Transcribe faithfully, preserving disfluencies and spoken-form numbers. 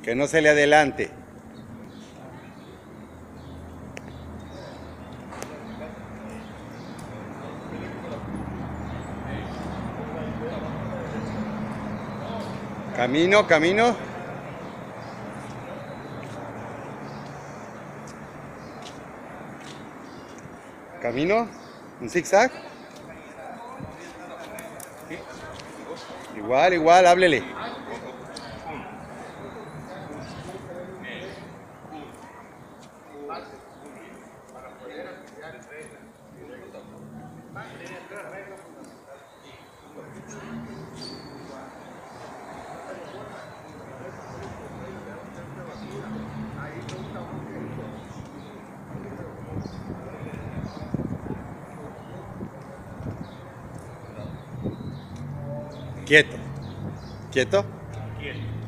Que no se le adelante. Camino, camino. Camino. Un zigzag. Igual, igual, háblele. Quieto. Quieto. Quieto.